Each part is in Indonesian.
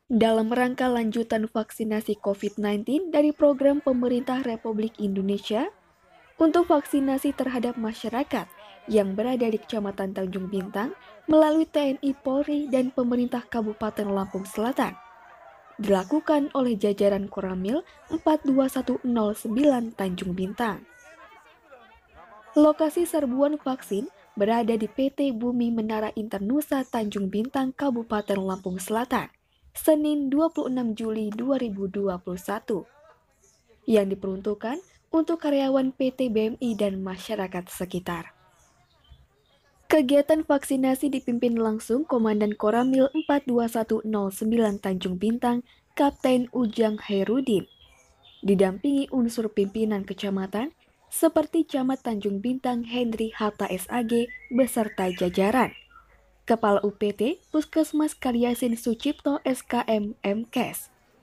Dalam rangka lanjutan vaksinasi COVID-19 dari program pemerintah Republik Indonesia untuk vaksinasi terhadap masyarakat yang berada di Kecamatan Tanjung Bintang melalui TNI Polri dan pemerintah Kabupaten Lampung Selatan dilakukan oleh jajaran Koramil 42109 Tanjung Bintang. Lokasi serbuan vaksin berada di PT Bumi Menara Internusa Tanjung Bintang, Kabupaten Lampung Selatan, Senin 26 Juli 2021, yang diperuntukkan untuk karyawan PT BMI dan masyarakat sekitar. Kegiatan vaksinasi dipimpin langsung Komandan Koramil 42109 Tanjung Bintang, Kapten Ujang Herudin, didampingi unsur pimpinan kecamatan seperti Camat Tanjung Bintang Henry Hatta SAG beserta jajaran, Kepala UPT Puskesmas Kaliasin Sucipto SKM MKes.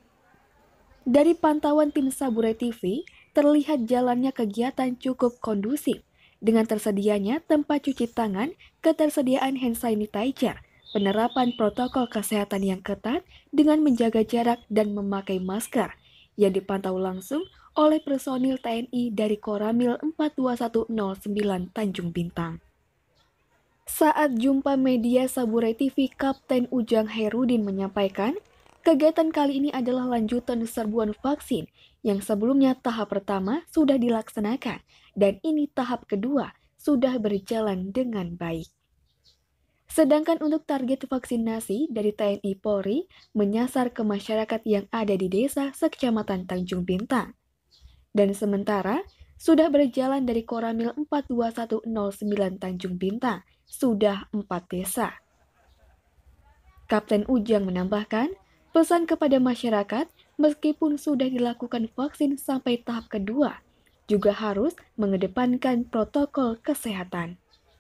Dari pantauan tim Saburai TV, terlihat jalannya kegiatan cukup kondusif dengan tersedianya tempat cuci tangan, ketersediaan hand sanitizer, penerapan protokol kesehatan yang ketat dengan menjaga jarak dan memakai masker yang dipantau langsung oleh personil TNI dari Koramil 42109 Tanjung Bintang. Saat jumpa media Saburai TV, Kapten Ujang Herudin menyampaikan, kegiatan kali ini adalah lanjutan serbuan vaksin yang sebelumnya tahap pertama sudah dilaksanakan dan ini tahap kedua sudah berjalan dengan baik. Sedangkan untuk target vaksinasi dari TNI Polri menyasar ke masyarakat yang ada di desa sekecamatan Tanjung Bintang. Dan sementara sudah berjalan dari Koramil 42109 Tanjung Bintang, sudah 4 desa. Kapten Ujang menambahkan, pesan kepada masyarakat, meskipun sudah dilakukan vaksin sampai tahap kedua, juga harus mengedepankan protokol kesehatan.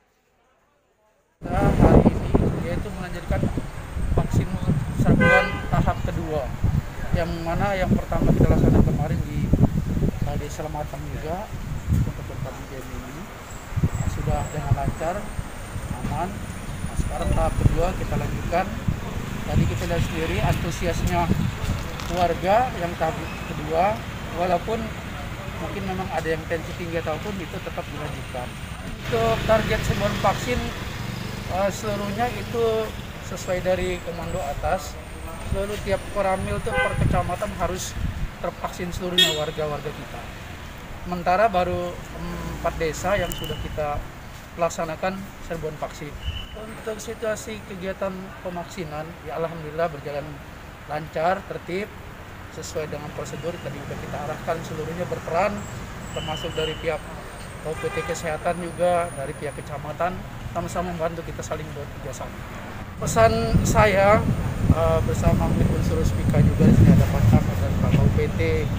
Hari ini yaitu melanjutkan vaksin serbuan tahap kedua, yang mana yang pertama kita laksanakan kemarin di Desa Lematang juga untuk berpandang ini sudah dengan lancar, aman. Nah, sekarang tahap kedua kita lanjutkan. Tadi kita lihat sendiri antusiasnya warga yang tahap kedua, walaupun mungkin memang ada yang tensi tinggi ataupun itu tetap dilanjutkan. Untuk target serbuan vaksin seluruhnya itu sesuai dari komando atas. Seluruh tiap Koramil itu per kecamatan harus tervaksin seluruhnya warga-warga kita. Sementara baru 4 desa yang sudah kita laksanakan serbuan vaksin. Untuk situasi kegiatan pemaksinan, ya alhamdulillah berjalan lancar, tertib, sesuai dengan prosedur. Tadi sudah kita arahkan seluruhnya berperan, termasuk dari pihak OPT Kesehatan juga, dari pihak kecamatan, sama-sama membantu kita saling bekerja sama. Pesan saya bersama unsur Spika juga, di sini ada Pak Camat dan Pak OPT,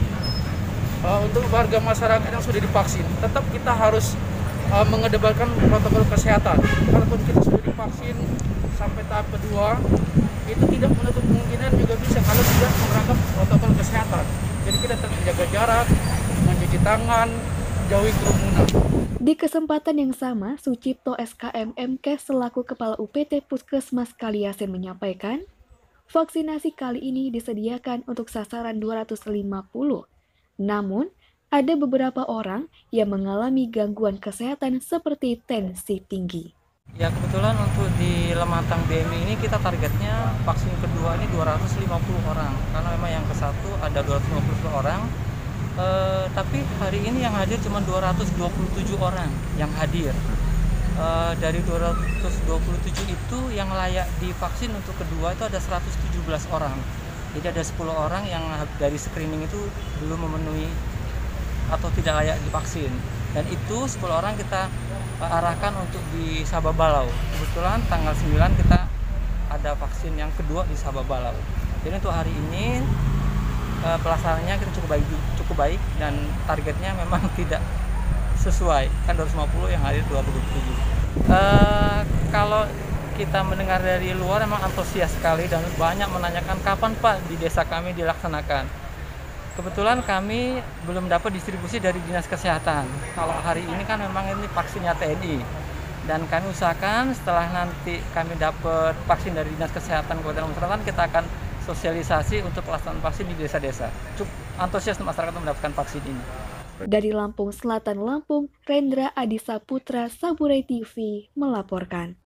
untuk warga masyarakat yang sudah divaksin, tetap kita harus mengedepankan protokol kesehatan. Kalaupun kita sudah divaksin sampai tahap kedua, itu tidak menutup kemungkinan juga bisa kalau tidak menerapkan protokol kesehatan. Jadi kita tetap menjaga jarak, mencuci tangan, jauhi kerumunan. Di kesempatan yang sama, Sucipto SKM MKes selaku Kepala UPT Puskesmas Kaliasin menyampaikan, vaksinasi kali ini disediakan untuk sasaran 250. Namun, ada beberapa orang yang mengalami gangguan kesehatan seperti tensi tinggi. Ya, kebetulan untuk di Lematang BMI ini kita targetnya vaksin kedua ini 250 orang. Karena memang yang ke satu ada 250 orang. Tapi hari ini yang hadir cuma 227 orang yang hadir. Dari 227 itu yang layak divaksin untuk kedua itu ada 117 orang. Jadi ada 10 orang yang dari screening itu belum memenuhi atau tidak layak divaksin. Dan itu 10 orang kita arahkan untuk di Sababalau. Kebetulan tanggal 9 kita ada vaksin yang kedua di Sababalau. Jadi untuk hari ini pelaksanaannya kita cukup baik dan targetnya memang tidak sesuai, kan 250 yang hadir 227. Kalau kita mendengar dari luar memang antusias sekali dan banyak menanyakan kapan Pak di desa kami dilaksanakan. Kebetulan kami belum dapat distribusi dari Dinas Kesehatan. Kalau hari ini kan memang ini vaksinnya TNI. Dan kami usahakan setelah nanti kami dapat vaksin dari Dinas Kesehatan Kabupaten Lampung Selatan, kita akan sosialisasi untuk pelaksanaan vaksin di desa-desa. Cukup antusias masyarakat mendapatkan vaksin ini. Dari Lampung Selatan, Lampung, Rendra Adisa Putra, Saburai TV melaporkan.